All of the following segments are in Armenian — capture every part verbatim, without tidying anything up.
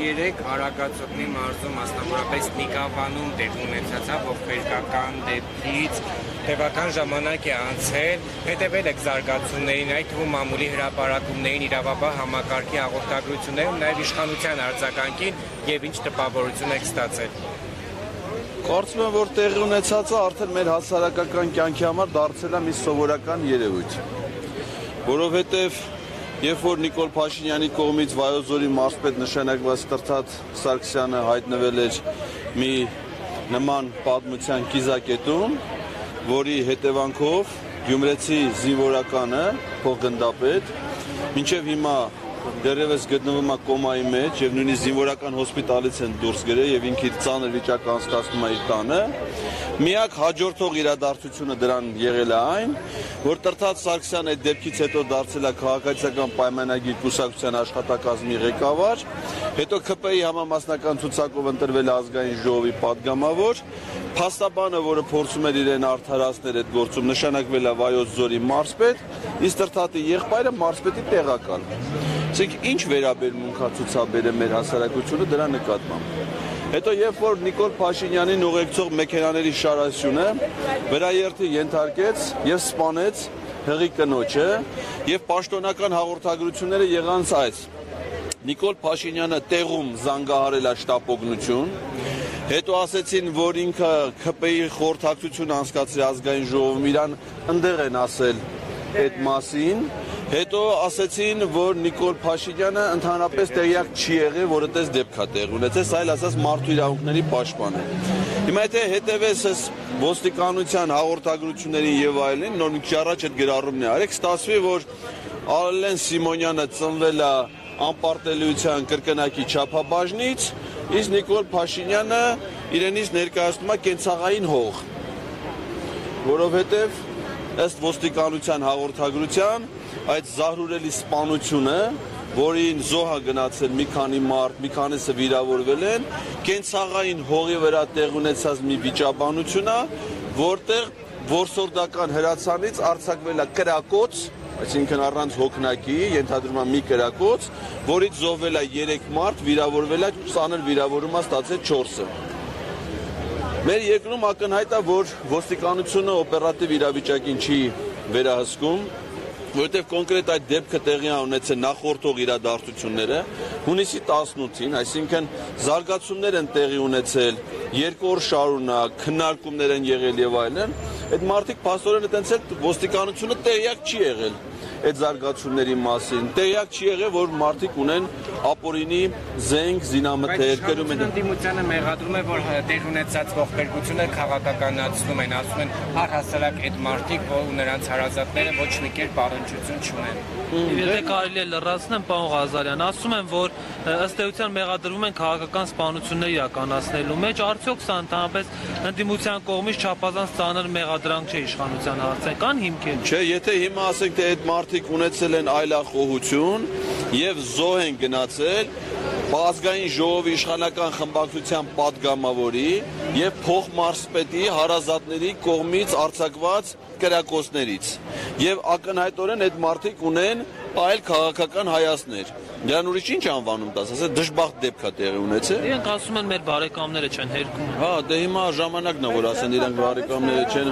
երեք Արագածոտնի մարզում մասնավորապես Նիկավանում տեղ ունեցած ողբերգական դեպքից տևական ժամանակ է անցել, հետևել եք զարգացումներին, այդ թվում մամուլի հրապարակումներին, իրավաբան համակարգի հաղորդագրություններում, նաև իշխանության արձագանքին եւ ինչ տպավորություն եք ստացել։ Կարծում եմ, որ տեղի ունեցածը արդեն մեր հասարակական կյանքի համար դարձել է մի սովորական երևույթ, որովհետև երբ որ Նիկոլ Փաշինյանի կողմից Վայոց ձորի մարզպետ նշանակված Տրթատ Սարգսյանը հայտնվել էր մի նման պատմության կիզակետում, որի հետևանքով գյումրեցի զինվորականը փոխգնդապետ մինչև հիմա դեռևս գտնվում է կոմայի մեջ եւ նույնիսկ զինվորական հոսպիտալից են դուրս գրել եւ ինքը իր ծանր վիճակ անցկացնում է իր տանը։ Միակ հաջորդող իրադարձությունը դրան եղել է այն, որ Տրթատ Սարգսյանը այդ դեպքից հետո դարձել է քաղաքացիական պայմանագիր կուսակցության աշխատակազմի ղեկավար, հետո K P I համամասնական ցուցակով ընտրվել է ազգային ժողովի падգամավոր, փաստաբանը, որը փորձում էր իրեն արդարացնել այդ գործում, նշանակվել է Վայոց ձորի մարզպետ, իսկ Տրթատի եղբայրը մարզպետի տեղակալ։ Իսկ ինչ վերաբերմունք է ցուցաբերել մեր հասարակությունը դրա նկատմամբ։ Հետո երբ որ Նիկոլ Փաշինյանին ուղեկցող մեքենաների շարասյունը վրաերթի ենթարկեց եւ սպանեց հղի կնոջը եւ պաշտոնական հաղորդագրությունները եղան այս. Նիկոլ Փաշինյանը տեղում զանգահարել է շտապօգնություն, հետո ասեցին, որ ինքը K P I խորհրդակցություն անցկացրել ազգային ժողովում, իրան ընդեղ են ասել այդ մասին, հետո ասեցին, որ Նիկոլ Փաշինյանը ընդհանրապես տեղյակ չի եղել, որ այդպես դեպք է տեղ ունեցել, այլ ասած մարդու իրավունքների պաշտպան է։ Հիմա եթե հետևես այս ոստիկանության հաղորդագրություններին եւ այլն, նոր մի քիչ առաջ այդ գրառումն է արեք, ստացվի, որ Արլեն Սիմոնյանը ծնվել է անպարտելիության կրկնակի չափաբաժնից, իսկ Նիկոլ Փաշինյանը իրենից ներկայացնում է կենցաղային հող, որովհետև ըստ ոստիկանության հաղորդագրության այդ զահրուրելի սպանությունը, որին զոհ է գնացել մի քանի մարդ, մի քանիսը վիրավորվել են, կենցաղային հողի վրա տեղ ունեցած մի վիճաբանություն է, որտեղ որսորդական հրացանից արձակվել է կրակոց, այսինքն առանց հոգնակի, ենթադրում է մի կրակոց, որից զոհվել է երեք մարդ, վիրավորվել է, ծանր վիրավորում է ստացել չորսը։ Մեր երկրում ակնհայտ է, որ ոստիկանությունը օպերատիվ իրավիճակին չի վերահսկում, որովհետև կոնկրետ այդ դեպքը տեղի է ունեցել նախորդող իրադարձությունները հունիսի տասնութին, այսինքն զարգացումներ են տեղի ունեցել, երկու օր շարունակ, քննարկումներ են եղել եւ այլն, այդ մարդիկ փաստորեն այտենց էլ ոստիկանությունը տեղյակ չի եղել այդ զարգացումների մասին, տեղյակ չի եղել, որ մարդիկ ունեն ապօրինի զենք, զինամթեր, կրում են։ Ընդդիմությանը մեղադրում է, որ տեղ ունեցած ողբերգությունը քաղաքականացնում են, ասում են առհասարակ այդ մարդիկ, որ նրանց հարազատները ոչ մի կերպ առնչություն չունեն։ Եթե կարելի է լրացնեմ, պարոն Ղազարյան, ասում են, որ ըստ էության մեղադրվում են քաղաքական սպանություններ իրականացնելու մեջ, արդյոք սա ընդհանրապես ընդդիմության կողմից չափազանց ծանր մեղադրանք չէ իշխանության հարցը, կան հիմքեր։ Չէ, եթե հիմա ասենք, թե այդ մարդիկ ունեցել են այլախոհություն եւ զոհ են գնացել ազգային ժողովի իշխանական խմբակցության падգամավորի եւ փոխմարզպետի հարազատների կողմից արձակված կրակոցներից եւ ակնհայտորեն այդ մարդիկ ունեն այլ քաղաքական հայացքներ։ Դրան ուրիշ ինչ անվանում տաս, ասես դժբախտ դեպք է տեղի ունեցել։ Իրենք ասում են մեր բարեկամները չեն հերքում։ Հա, դե հիմա ժամանակն է, որ ասեն իրենք բարեկամները չեն։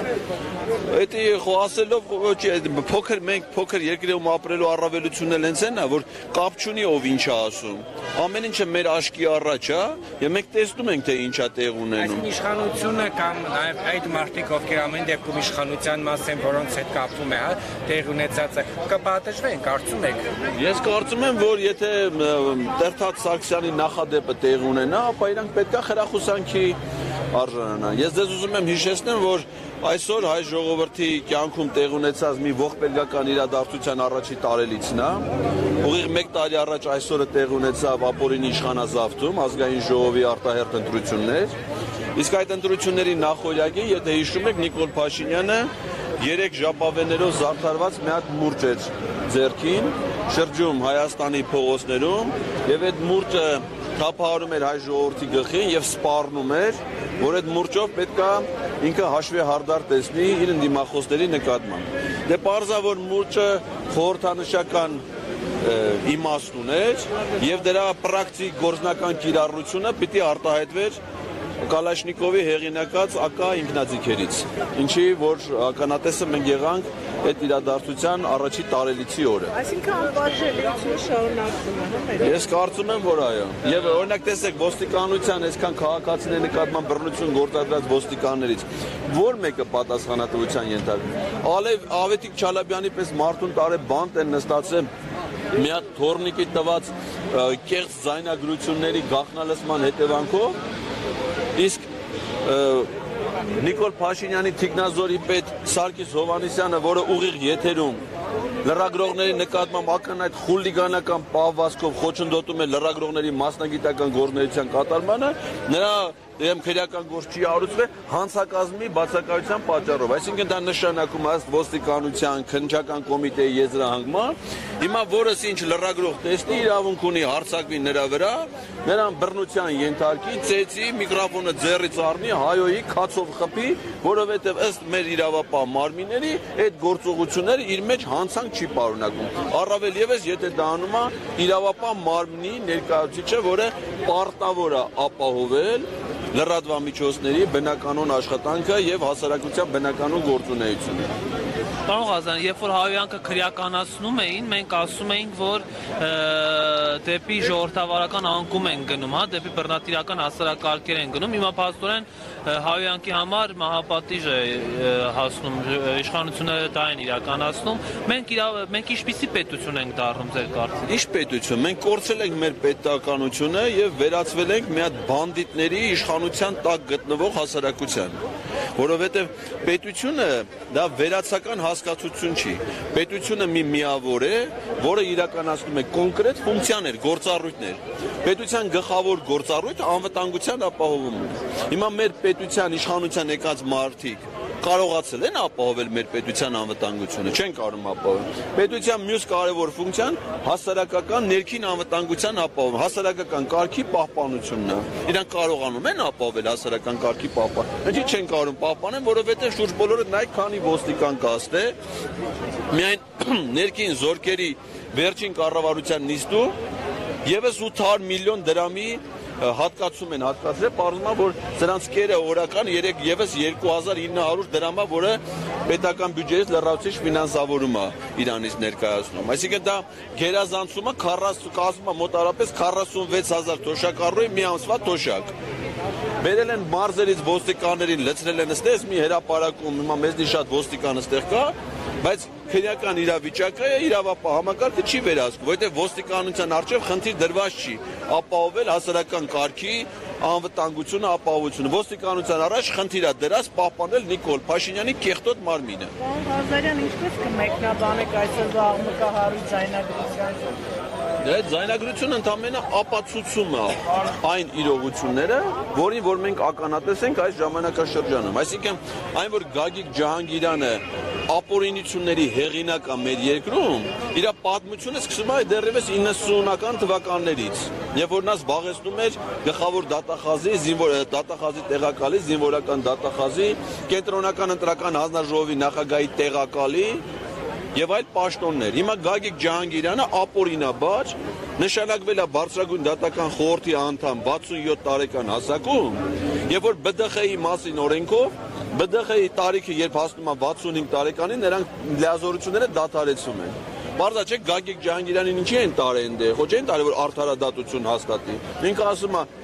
Էդի խոսելով ոչ փոքր մենք փոքր երկրում ապրելու առավելությունն էլ հենց այն է, որ կապ չունի ով ինչ է ասում։ Ամեն ինչը մեր աշկի առաջ է, եւ մենք տեսնում ենք թե ինչ է տեղ ունենում։ Այս իշխանությունը կամ նաեւ այդ մարդիկ, ովքեր ամեն դեպքում իշխանության մաս են, որոնց հետ կապվում է, հա, տեղ ունեցածը կպատժվեն, կարծում եք։ Ես կարծում եմ, որ եթե Տրթատ Սարգսյանի նախադեպը տեղ ունենա, ապա իրանք պետք է խրախուսանքի արժանանան։ Ես ձեզ ուզում եմ հիշեցնեմ, որ այսօր հայ ժողովրդի կյանքում տեղ ունեցած մի ողբերգական իրադարձության առաջի տարելիցն է։ Ուղիղ մեկ տարի առաջ այսօրը տեղ ունեցավ ապօրինի իշխանազավթում, ազգային ժողովի արտահերթ ընտրություններ։ Իսկ այդ ընտրությունների նախօրյակի, եթե հիշում եք, Նիկոլ Փաշինյանը երեք ժապավեններով զարդարված մի հատ մուրճ էր ձեռքին, շրջում Հայաստանի փողոցներում, եւ այդ մուրճը թափահարում էր հայ ժողովրդի գլխին եւ սպառնում էր, որ այդ մուրճով պետքա ինքը հաշվի հարդար տեսնի իր ընդդիմախոսների նկատմամբ։ Դե պարզա, որ մուրճը խորհրդանշական իմաստ ուներ եւ դրա պրակտիկ գործնական կիրառությունը պիտի արտահայտվեր Կալաշնիկովի հեղինակած ակա ինքնաձիգերից, ինչի որ ականատեսը մենք եղանք այդ իրադարձության առաջի տարելիցի օրը։ Այսինքն անբաժանելիությունը շարունակվում է։ Ես կարծում եմ, որ այո։ Եվ օրինակ տեսեք, ոստիկանության այսքան քաղաքացիների նկատմամբ բռնություն գործադրած ոստիկաններից որ մեկը պատասխանատվության ենթարկվում։ Ալև Ավետիք Չալաբյանի պես մարդուն տարե բանտ են նստացել մի հատ թորնիկի տված կեղծ ձայնագրությունների գաղտնալսման հետևանքով իսկ Նիկոլ Փաշինյանի թիկնազորի պետ Սարգիս Հովհաննիսյանը, որը ուղիղ եթերում լրագրողների նկատմամբ ակնհայտ խուլիգանական պահվածքով խոչընդոտում է լրագրողների մասնագիտական գործունեության կատարմանը, նրա դեմ քրեական գործ չի արարվել հանցակազմի բացակայության պատճառով։ Այսինքն դա նշանակում է ոստիկանության քննչական կոմիտեի եզրահանգման, հիմա որս ինչ լրագրող տեսնի իրավունք ունի հարձակվի նրա վրա, նրան բռնության ենթարկի, ծեծի, միկրոֆոնը ձեռից առնի, հայոյի քացով խփի, որովհետև ըստ մեր իրավապահ մարմինների այդ գործողությունները իր մեջ հանցանք չի պարունակում։ Առավել ևս եթե դա անում է իրավապահ մարմնի ներկայացուցիչը, որը պարտավոր է ապահովել լրատվամիջոցների բնականոն աշխատանքը եւ հասարակության բնականոն գործունեությունը։ Պարոն Ղազարյան, երբ որ հայոյանքը քրեականացնում էին, մենք ասում էինք, որ դեպի ժողովրդավարական անկում են գնում, հա, դեպի բռնատիրական հասարակարգեր են գնում։ Հիմա փաստորեն հայոյանքի համար մահապատիժ է հասնում, իշխանությունները դա են իրականացնում։ Մենք մենք ինչպիսի պետություն ենք դառնում ձեր կարծիքով։ Ինչ պետություն։ Մենք կորցրել ենք մեր պետականությունը եւ վերածվել ենք մի հատ բանդիտների իշխանության տակ գտնվող հասարակության, որովհետեւ պետությունը դա վերացական հասկացություն չի։ Պետությունը մի միավոր է, որը իրականացնում է կոնկրետ ֆունկցիաներ, գործառույթներ։ Պետության գլխավոր գործառույթը անվտանգության ապահովումն է։ Հիմա մեր պետության իշխանության եկած մարդիկ կարողացել են ապահովել մեր պետության անվտանգությունը, չեն կարող ապահովել։ Պետության մյուս կարևոր ֆունկցիան հասարակական ներքին անվտանգության ապահովում, հասարակական կարգի պահպանությունն է։ Իրանք կարողանում են ապահովել հասարակական կարգի պահպանությունը։ Ինչի չեն կարող պահպանել, որովհետև շուրջ բոլորը նայեք, քանի ոստիկան կաստ է, միայն ներքին զորքերի վերջին կառավարության նիստում եւս ութ հարյուր միլիոն դրամի հատկացում են հատկացրել, պարզվում է, որ սրանց կերը օրական եւս երկու հազար ինը հարյուր դրամ է, որը պետական բյուջեից լրացուցիչ ֆինանսավորում է Իրանից ներկայացնում։ Այսինքն դա գերազանցումը կազմում է մոտարապես քառասունվեց հազար թոշակառուի մի ամսվա թոշակ։ Բերել են մարզերից ոստիկաններին, լցրել են ստես մի հրապարակում, հիմա մեզնի շատ ոստիկան ստեղ կա, բայց քրեական իրավիճակը իրավապահ համակարգը չի վերահսկում, որովհետև ոստիկանության առջև խնդիր դրված չի ապահովել հասարակական կարգի անվտանգությունը, ապահովությունը։ Ոստիկանության առաջ խնդիր է դրած պահպանել Նիկոլ Փաշինյանի կեղտոտ մարմինը։ Պարոն Ղազարյան, ինչպես կմեկնաբանեք այսօր աղմկահարույց ձայնագրության։ Այդ ձայնագրությունը ընդհանրապես ապացուցում է այն իրողությունները, որին որ մենք ականատես ենք այս ժամանակաշրջանում։ Այսինքն, այն որ Գագիկ Ջահանգիրյանը ապօրինությունների հեղինակ է մեր երկրում, իր պատմությունը սկսում է դեռևս իննսունական թվականներից, երբ որ նա զբաղեցնում էր գլխավոր դատախազի, զինվոր դատախազի տեղակալի, զինվորական դատախազի, կենտրոնական ընտրական հանձնաժողովի նախագահի տեղակալի եւ այլ պաշտոններ։ Հիմա Գագիկ Ջահանգիրյանը ապօրինաբար նշանակվել է բարձրագույն դատական խորհրդի անդամ վաթսունյոթ տարեկան հասակում, եւ որ B D X-ի մասին օրենքով B D X-ի տարիքը երբ հասնում է վաթսունհինգ տարեկանին, նրանք լիազորությունները դադարեցում են։ Բարձր չէ Գագիկ Ջահանգիրյանին ինչի են տարեն դե, ոչ են տարել որ արդարադատություն հաստատի։ Ինքը ասում է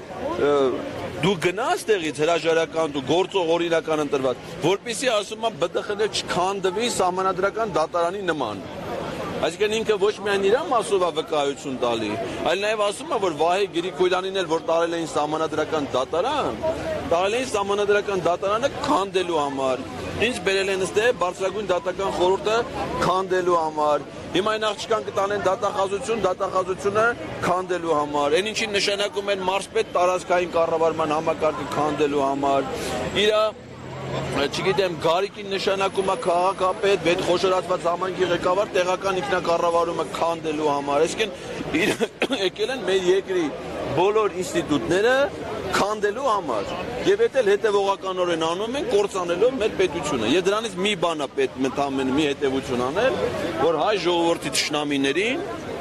դու գնաս տեղից հրաժարական դու գործող օրինական ընտրված, որպեսզի ասում է B D X-ը չքանդվի սահմանադրական դատարանի նման։ Այսինքն ինքը ոչ միայն իր մասով է վկայություն տալի, այլ նաև ասում է, որ Վահե Գրիգորյանին էլ որ տարել էին սահմանադրական դատարան, տարել էին սահմանադրական դատարանը քանդելու համար։ Ինչ բերել են ըստ բարձրագույն դատական խորհուրդը քանդելու համար։ Հիմա այն աղջկան կտանեն դատախազություն, դատախազությունը քանդելու համար։ Այն ինչին նշանակում են մարզպետ տարածքային կառավարման համակարգը քանդելու համար։ Իրա չգիտեմ, Գարիկին նշանակում է քաղաքապետ, վետ խոշորացված համայնքի ղեկավար տեղական ինքնակառավարումը քանդելու համար։ Այսինքն եկել են մեր երկրի բոլոր ինստիտուտները քանդելու համար։ Եվ դա էլ հետևողականորեն անում են կործանելով մեր պետությունը։ Եվ դրանից մի բան է պետք ընդամենը մի հետևություն անել, որ հայ ժողովրդի թշնամիներին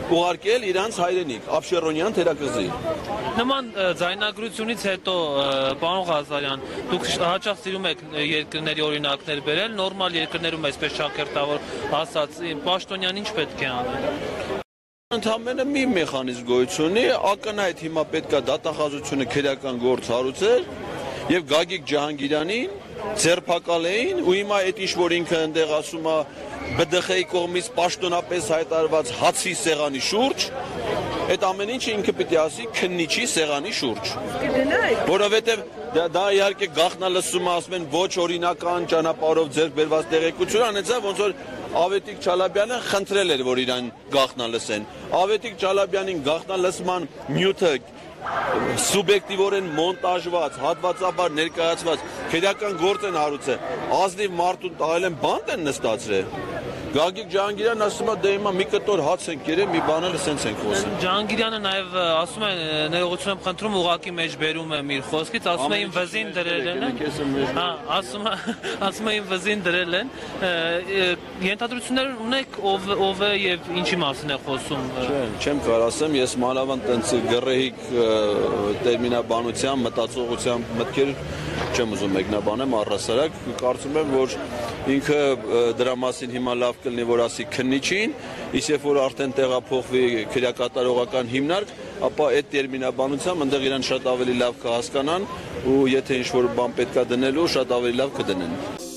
ուղարկել իրանց հայրենիք, Աբշերոնյան թերակղզի։ Նման ձայնագրությունից հետո պարոն Ղազարյան, դուք հաճախ սիրում եք երկրների օրինակներ բերել, նորմալ երկրներում այսպես շաքերտավոր ասած, պաշտոնյան ինչ պետք է անել։ Ընդամենը մի մեխանիզմ գոյություն ունի, ակնհայտ հիմա պետք է դատախազությունը քրեական գործ հարուցել եւ Գագիկ Ջահանգիրանին ձերբակալեին ու հիմա այդ ինչ որ ինքը այնտեղ ասում է B D X-ի կողմից պաշտոնապես հայտարարված հացի սեղանի շուրջ, այդ ամեն ինչը ինքը պիտի ասի քննիչի սեղանի շուրջ։ Որովհետև դա իհարկե գաղտնալսում ասում են ոչ օրինական ճանապարհով ձեռք բերված տեղեկություն, անեցավ ոնց որ Ավետիք Չալաբյանը խնդրել էր, որ իրան գաղտնալսեն։ Ավետիք Չալաբյանին գաղտնալսման նյութը սուբյեկտիվորեն մոնտաժված, հատվածաբար ներկայացված քրեական գործ են հարուցել, ազնիվ մարդուն տաղել են բանտ են նստացրել։ Գագիկ Ջահանգիրյանն ասում է դե հիմա մի կտոր հաց ենք երել, մի բան էլ սենց ենք խոսում։ Ջահանգիրյանը նաև ասում է ներողություն եմ խնդրում ուղակի մեջ բերում եմ իր խոսքից, ասում է իմ վզին դրել են։ Հա, ասում է, ասում է իմ վզին դրել են։ Ենթադրություններ ունեք ով ով է եւ ինչի մասին է խոսում։ Չեմ կարող ասեմ, ես մանավանդ տենց գռեհիկ տերմինաբանության, մտածողության մտքեր չեմ ուզում մեկնաբանեմ առհասարակ, կարծում եմ, որ ինքը դրա մասին հիմա լավ կլինի, որ ասի քննիչին, իսկ երբ որ արդեն տեղափոխվի քրեակատարողական հիմնարկ, ապա այդ տերմինաբանությամբ այնտեղ իրան շատ ավելի լավ կհասկանան ու եթե ինչ-որ բան պետք է դնելու, շատ ավելի լավ կդնեն։